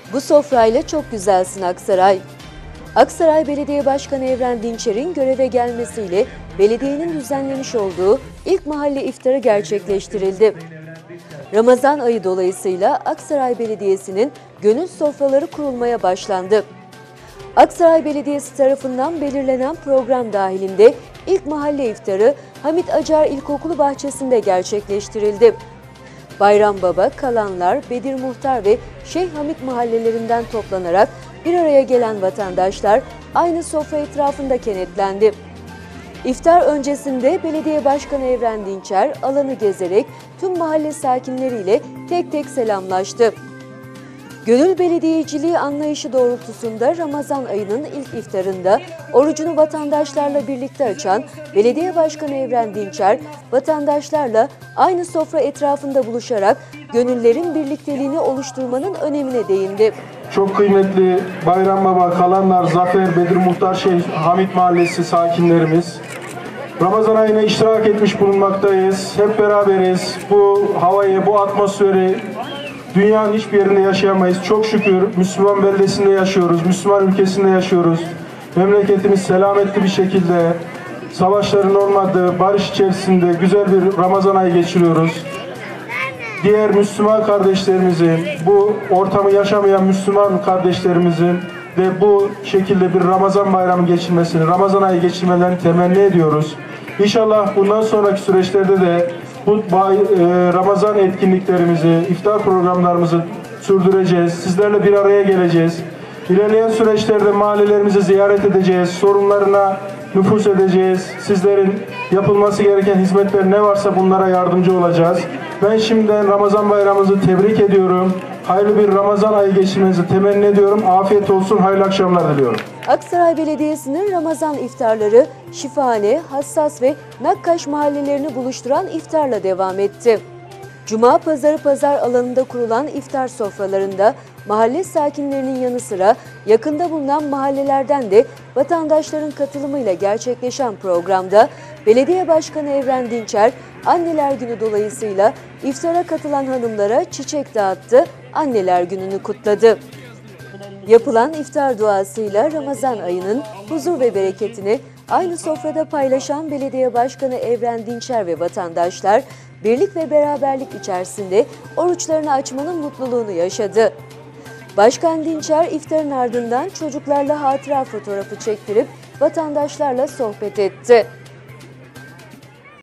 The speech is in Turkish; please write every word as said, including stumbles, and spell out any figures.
Bu sofrayla çok güzelsin Aksaray. Aksaray Belediye Başkanı Evren Dinçer'in göreve gelmesiyle belediyenin düzenlemiş olduğu ilk mahalle iftarı gerçekleştirildi. Ramazan ayı dolayısıyla Aksaray Belediyesi'nin gönül sofraları kurulmaya başlandı. Aksaray Belediyesi tarafından belirlenen program dahilinde ilk mahalle iftarı Hamit Acar İlkokulu bahçesinde gerçekleştirildi. Bayram Baba, Kalanlar, Bedir Muhtar ve Şeyh Hamit mahallelerinden toplanarak bir araya gelen vatandaşlar aynı sofra etrafında kenetlendi. İftar öncesinde Belediye Başkanı Evren Dinçer alanı gezerek tüm mahalle sakinleriyle tek tek selamlaştı. Gönül belediyeciliği anlayışı doğrultusunda Ramazan ayının ilk iftarında orucunu vatandaşlarla birlikte açan Belediye Başkanı Evren Dinçer, vatandaşlarla aynı sofra etrafında buluşarak gönüllerin birlikteliğini oluşturmanın önemine değindi. Çok kıymetli Bayram Baba, Kalanlar, Zafer, Bedir Muhtar, Şeyh Hamit Mahallesi sakinlerimiz, Ramazan ayına iştirak etmiş bulunmaktayız. Hep beraberiz. Bu havayı, bu atmosferi dünyanın hiçbir yerinde yaşayamayız. Çok şükür Müslüman beldesinde yaşıyoruz, Müslüman ülkesinde yaşıyoruz. Memleketimiz selametli bir şekilde, savaşların olmadığı, barış içerisinde güzel bir Ramazan ayı geçiriyoruz. Diğer Müslüman kardeşlerimizin, bu ortamı yaşamayan Müslüman kardeşlerimizin de bu şekilde bir Ramazan bayramı geçirmesini, Ramazan ayı geçirmelerini temenni ediyoruz. İnşallah bundan sonraki süreçlerde de bu Ramazan etkinliklerimizi, iftar programlarımızı sürdüreceğiz. Sizlerle bir araya geleceğiz. İlerleyen süreçlerde mahallelerimizi ziyaret edeceğiz. Sorunlarına nüfuz edeceğiz. Sizlerin yapılması gereken hizmetler ne varsa bunlara yardımcı olacağız. Ben şimdiden Ramazan bayramımızı tebrik ediyorum. Hayırlı bir Ramazan ayı geçirmenizi temenni ediyorum. Afiyet olsun, hayırlı akşamlar diliyorum. Aksaray Belediyesi'nin Ramazan iftarları Şifahane, Hassas ve Nakkaş mahallelerini buluşturan iftarla devam etti. Cuma pazarı pazar alanında kurulan iftar sofralarında mahalle sakinlerinin yanı sıra yakında bulunan mahallelerden de vatandaşların katılımıyla gerçekleşen programda Belediye Başkanı Evren Dinçer, Anneler Günü dolayısıyla iftara katılan hanımlara çiçek dağıttı, Anneler Günü'nü kutladı. Yapılan iftar duasıyla Ramazan ayının huzur ve bereketini aynı sofrada paylaşan Belediye Başkanı Evren Dinçer ve vatandaşlar birlik ve beraberlik içerisinde oruçlarını açmanın mutluluğunu yaşadı. Başkan Dinçer iftarın ardından çocuklarla hatıra fotoğrafı çektirip vatandaşlarla sohbet etti.